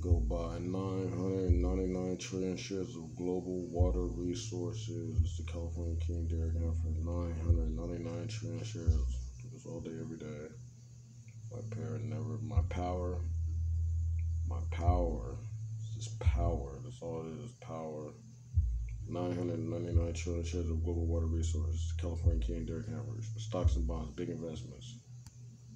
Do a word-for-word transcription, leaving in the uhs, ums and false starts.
go buy nine hundred ninety-nine trillion shares of global water resources. It's the California King Derek Hanford. nine hundred ninety-nine trillion shares. Do this all day, every day. My parent never, my power, my power. It's just power. That's all it is, power. nine hundred ninety-nine trillion shares of global water resources. California King Derek Hanford. Stocks and bonds, big investments.